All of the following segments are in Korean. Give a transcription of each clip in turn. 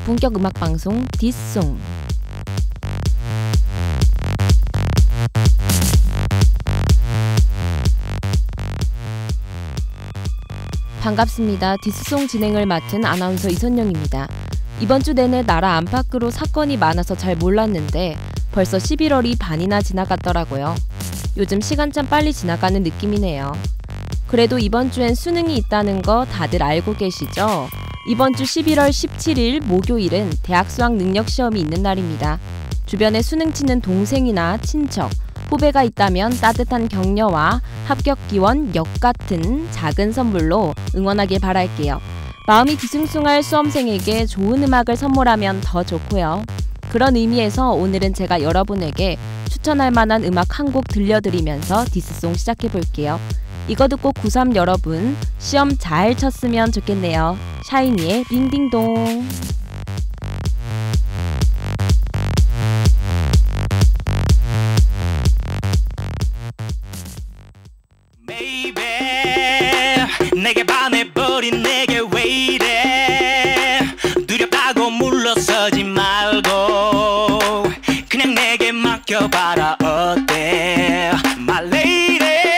저품격 음악방송 디스송. 반갑습니다. 디스송 진행을 맡은 아나운서 이선영입니다. 이번 주 내내 나라 안팎으로 사건이 많아서 잘 몰랐는데 벌써 11월이 반이나 지나갔더라고요. 요즘 시간 참 빨리 지나가는 느낌이네요. 그래도 이번 주엔 수능이 있다는 거 다들 알고 계시죠? 이번 주 11월 17일 목요일은 대학 수학 능력 시험이 있는 날입니다. 주변에 수능 치는 동생이나 친척, 후배가 있다면 따뜻한 격려와 합격 기원, 역 같은 작은 선물로 응원하길 바랄게요. 마음이 뒤숭숭할 수험생에게 좋은 음악을 선물하면 더 좋고요. 그런 의미에서 오늘은 제가 여러분에게 추천할 만한 음악 한 곡 들려드리면서 디스송 시작해볼게요. 이거 듣고 고3 여러분 시험 잘 쳤으면 좋겠네요. 샤이니의 빙빙동. Baby, 내게 반해버린 내게 왜 이래. 두렵다고 물러서지 말고 그냥 내게 맡겨봐라. 어때 my lady.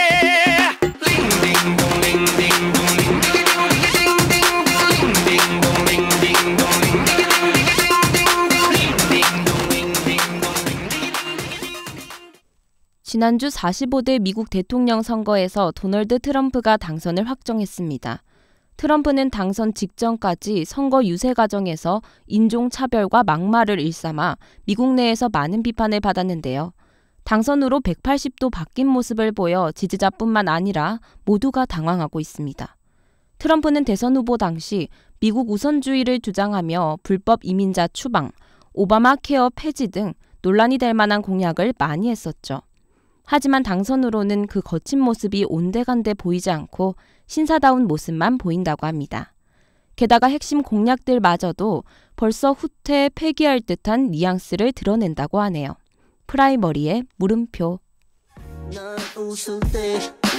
지난주 45대 미국 대통령 선거에서 도널드 트럼프가 당선을 확정했습니다. 트럼프는 당선 직전까지 선거 유세 과정에서 인종차별과 막말을 일삼아 미국 내에서 많은 비판을 받았는데요. 당선 후로 180도 바뀐 모습을 보여 지지자뿐만 아니라 모두가 당황하고 있습니다. 트럼프는 대선 후보 당시 미국 우선주의를 주장하며 불법 이민자 추방, 오바마 케어 폐지 등 논란이 될 만한 공약을 많이 했었죠. 하지만 당선 후로는 그 거친 모습이 온데간데 보이지 않고 신사다운 모습만 보인다고 합니다. 게다가 핵심 공약들마저도 벌써 후퇴 폐기할 듯한 뉘앙스를 드러낸다고 하네요. 프라이머리의 물음표. 넌 웃을 때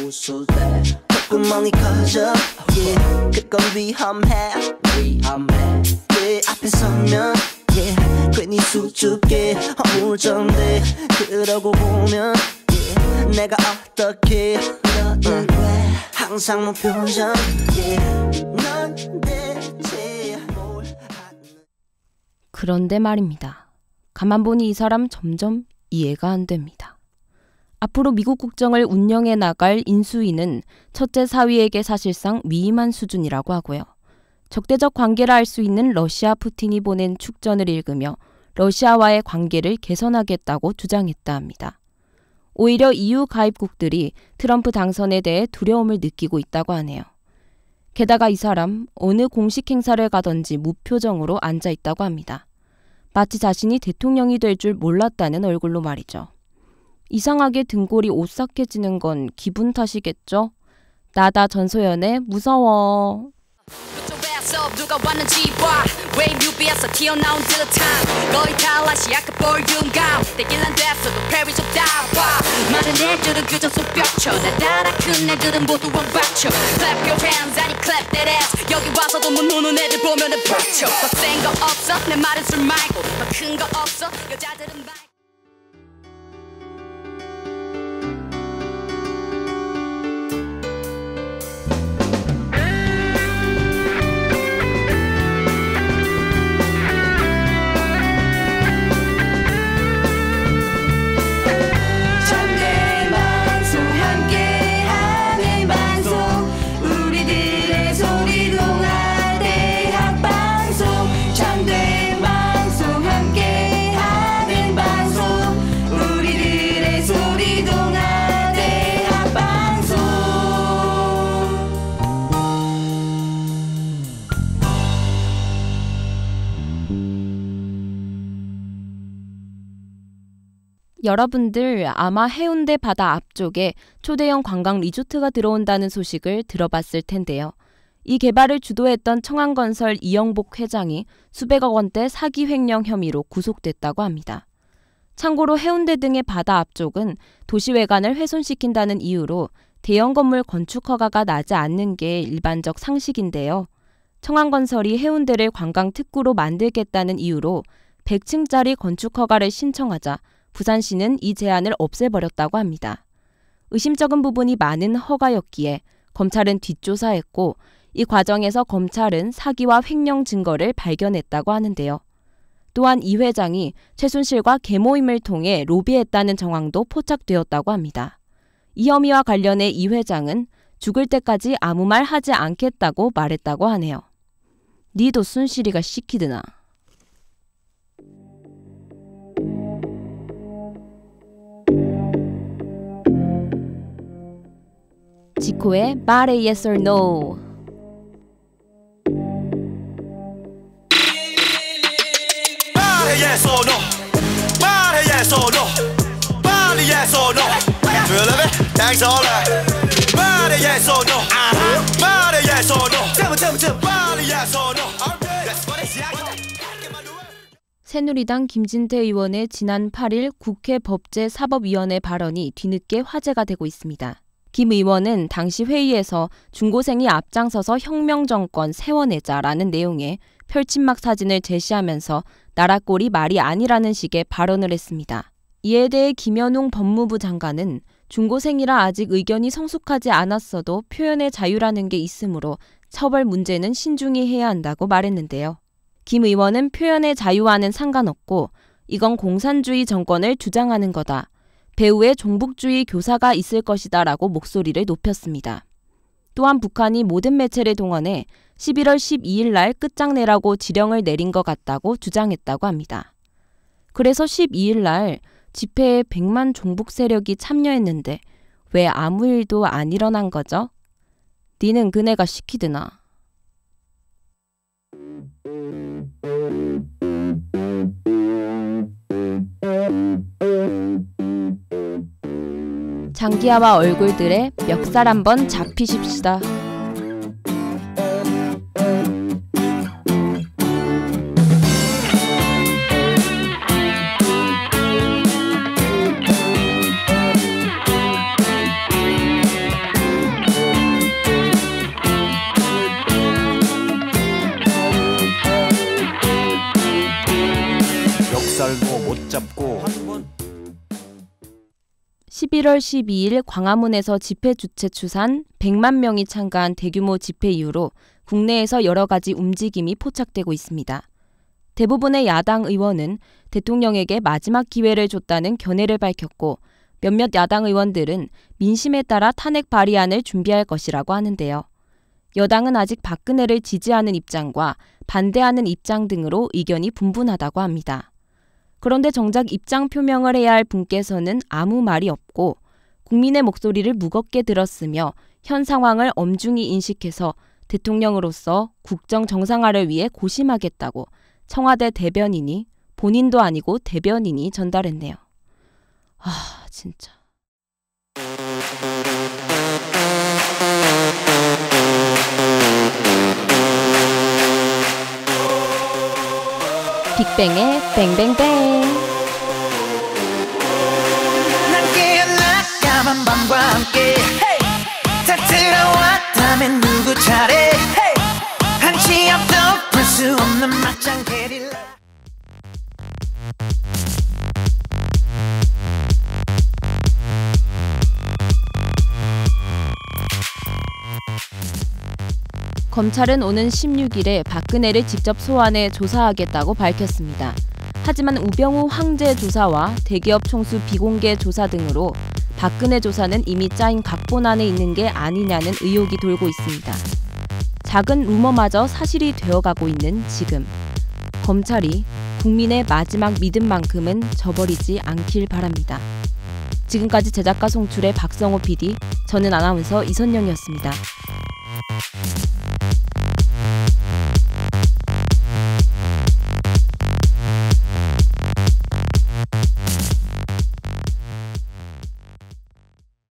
콧구멍이 커져. 그건 위험해. 앞에 서면 괜히 수줍게 허물정돼. 그러고 보면 내가 어떻게 너는 왜 항상 무표정. 넌 대체 뭘 하는. 그런데 말입니다. 가만 보니 이 사람 점점 이해가 안 됩니다. 앞으로 미국 국정을 운영해 나갈 인수위는 첫째 사위에게 사실상 위임한 수준이라고 하고요. 적대적 관계라 할 수 있는 러시아 푸틴이 보낸 축전을 읽으며 러시아와의 관계를 개선하겠다고 주장했다 합니다. 오히려 EU 가입국들이 트럼프 당선에 대해 두려움을 느끼고 있다고 하네요. 게다가 이 사람 어느 공식 행사를 가든지 무표정으로 앉아있다고 합니다. 마치 자신이 대통령이 될 줄 몰랐다는 얼굴로 말이죠. 이상하게 등골이 오싹해지는 건 기분 탓이겠죠? 나다 전소연의 무서워. 누가 왔는지 봐. 왜 뮤비에서 튀어나온 듯한 거의 탈라시 약간 볼륨감. 떼길 안 됐어도 페리 좀 따봐. 많은 애들은 그저 속뼈쳐. 날 따라 큰 애들은 모두 왕박쳐. Clap your hands 아니 clap that ass. 여기 와서도 못 노는 애들 보면은 빡쳐. 더 센 거 없어 내 말은 술 말고. 더 큰 거 없어 여자들은 말. 여러분들 아마 해운대 바다 앞쪽에 초대형 관광 리조트가 들어온다는 소식을 들어봤을 텐데요. 이 개발을 주도했던 청한건설 이영복 회장이 수백억 원대 사기 횡령 혐의로 구속됐다고 합니다. 참고로 해운대 등의 바다 앞쪽은 도시외관을 훼손시킨다는 이유로 대형 건물 건축 허가가 나지 않는 게 일반적 상식인데요. 청안건설이 해운대를 관광특구로 만들겠다는 이유로 100층짜리 건축 허가를 신청하자 부산시는 이 제안을 없애버렸다고 합니다. 의심쩍은 부분이 많은 허가였기에 검찰은 뒷조사했고 이 과정에서 검찰은 사기와 횡령 증거를 발견했다고 하는데요. 또한 이 회장이 최순실과 계모임을 통해 로비했다는 정황도 포착되었다고 합니다. 이 혐의와 관련해 이 회장은 죽을 때까지 아무 말 하지 않겠다고 말했다고 하네요. 니도 순실이가 시키드나. 지코의 말해 yes or no. 말해 yes or no. 말해 yes or no. 말해 yes or no. Do you love it? Thanks all right. 말해 yes or no. 말해 yes or no. 말해 yes or no. That's what it's like. 새누리당 김진태 의원의 지난 8일 국회 법제사법위원회 발언이 뒤늦게 화제가 되고 있습니다. 김 의원은 당시 회의에서 중고생이 앞장서서 혁명정권 세워내자라는 내용의 펼침막 사진을 제시하면서 나라꼴이 말이 아니라는 식의 발언을 했습니다. 이에 대해 김현웅 법무부 장관은 중고생이라 아직 의견이 성숙하지 않았어도 표현의 자유라는 게 있으므로 처벌 문제는 신중히 해야 한다고 말했는데요. 김 의원은 표현의 자유와는 상관없고 이건 공산주의 정권을 주장하는 거다. 배후에 종북주의 교사가 있을 것이다 라고 목소리를 높였습니다. 또한 북한이 모든 매체를 동원해 11월 12일 날 끝장내라고 지령을 내린 것 같다고 주장했다고 합니다. 그래서 12일 날 집회에 100만 종북 세력이 참여했는데 왜 아무 일도 안 일어난 거죠? 니는 그네가 시키드나. 장기하와 얼굴들의 멱살 한번 잡히십시다. 멱살도 못 잡고 11월 12일 광화문에서 집회 주최 추산 100만 명이 참가한 대규모 집회 이후로 국내에서 여러 가지 움직임이 포착되고 있습니다. 대부분의 야당 의원은 대통령에게 마지막 기회를 줬다는 견해를 밝혔고 몇몇 야당 의원들은 민심에 따라 탄핵 발의안을 준비할 것이라고 하는데요. 여당은 아직 박근혜를 지지하는 입장과 반대하는 입장 등으로 의견이 분분하다고 합니다. 그런데 정작 입장 표명을 해야 할 분께서는 아무 말이 없고 국민의 목소리를 무겁게 들었으며 현 상황을 엄중히 인식해서 대통령으로서 국정 정상화를 위해 고심하겠다고 청와대 대변인이 본인도 아니고 대변인이 전달했네요. 아, 진짜. 빅뱅의 뱅뱅뱅. 난 깨어나 까만 밤과 함께 다 들어왔다면 누구 차례 한치 앞도 볼 수 없는 막장 게릴라. 검찰은 오는 16일에 박근혜를 직접 소환해 조사하겠다고 밝혔습니다. 하지만 우병우 황제 조사와 대기업 총수 비공개 조사 등으로 박근혜 조사는 이미 짜인 각본 안에 있는 게 아니냐는 의혹이 돌고 있습니다. 작은 루머마저 사실이 되어가고 있는 지금, 검찰이 국민의 마지막 믿음만큼은 저버리지 않길 바랍니다. 지금까지 제작과 송출의 박성호 PD, 저는 아나운서 이선영이었습니다.